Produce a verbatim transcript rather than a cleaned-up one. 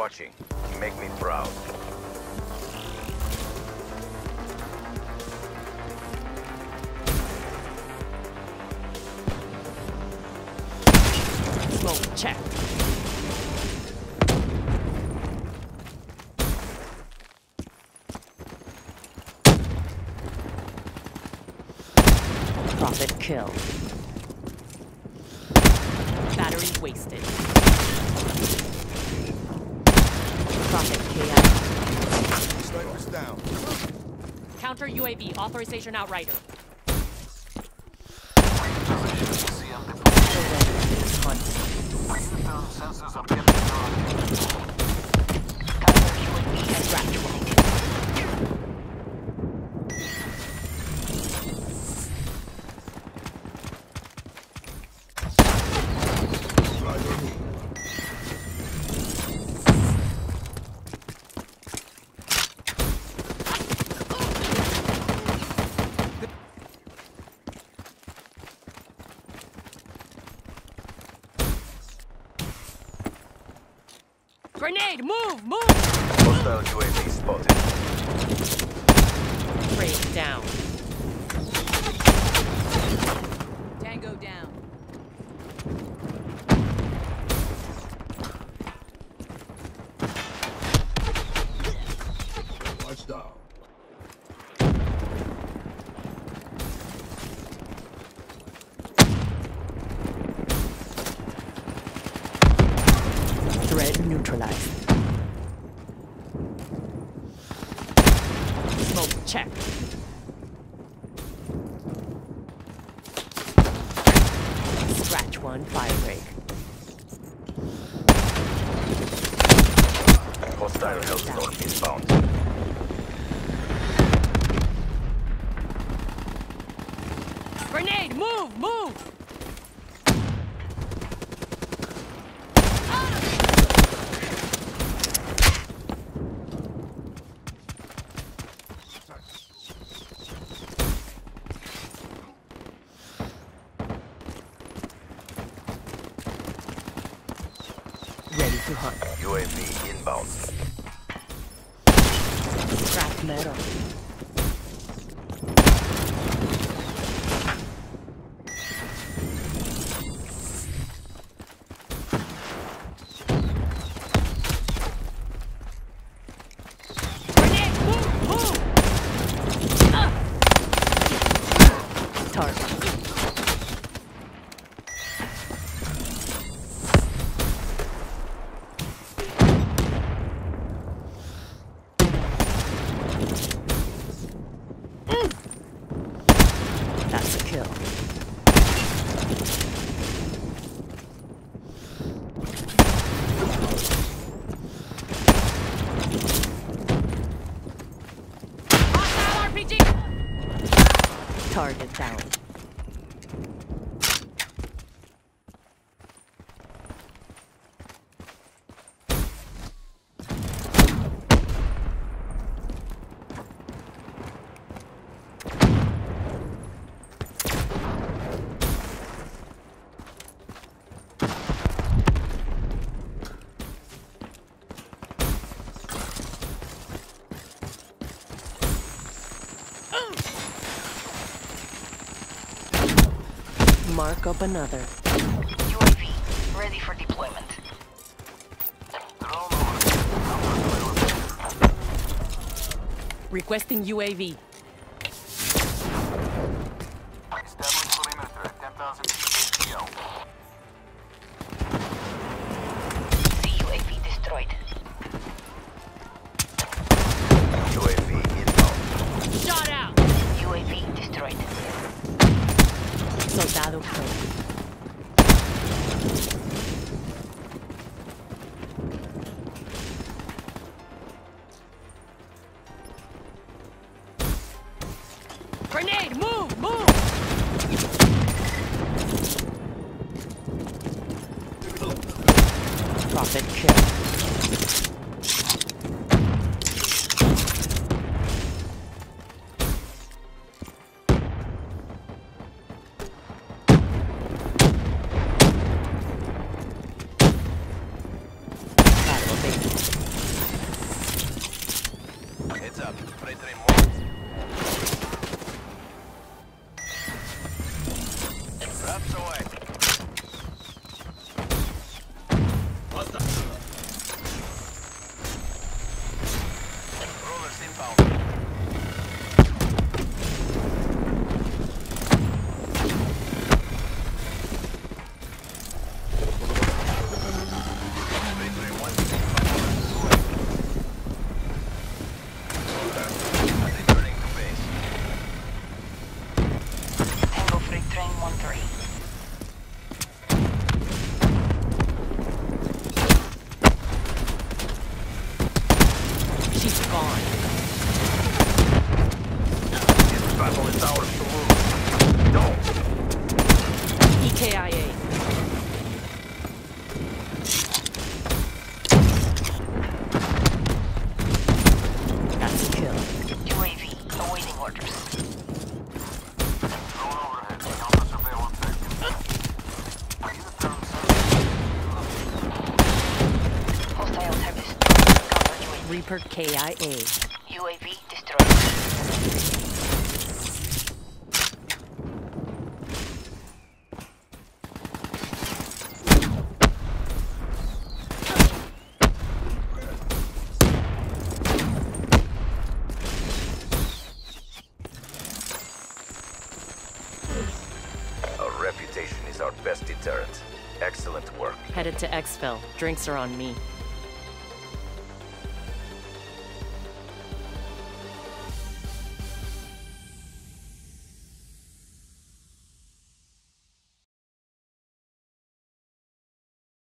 watching. You make me proud. Smoke check. Profit kill. Battery wasted. Profit K I. Snipers down. Counter U A V. Authorization outrider. Sensors are getting on. Grenade! Move! Move! Hostile U A V spotted. Break down. Tango down. Watch down. Threat neutralized. Smoke check. Scratch one, fire break. Hostile Hellstorm inbound. Grenade! Move! Move! Ready to hunt. U A V inbound. Scrap metal. Grenade! Move! Move! Ah! Target. That's a kill. Hostile R P G! Target down. Mark up another. U A V ready for deployment. Requesting U A V. Establish perimeter at ten thousand feet A T L. C U A V destroyed. U A V inbound. Shot out! U A V destroyed. Soldado killed. Grenade! Move! Move! Profit kill. Battle base. Entering one. Traps away. Rollers inbound. Tango Freight Train one three. She's gone. This battle is ours to lose. Don't! E K I A. That's a kill. U A V awaiting orders. Drone overhead. Counter surveillance active. Unit Hostiles have destroyed counter U A V. Reaper K I A. U A V destroyed. Our reputation is our best deterrent. Excellent work. Headed to Exfil. Drinks are on me.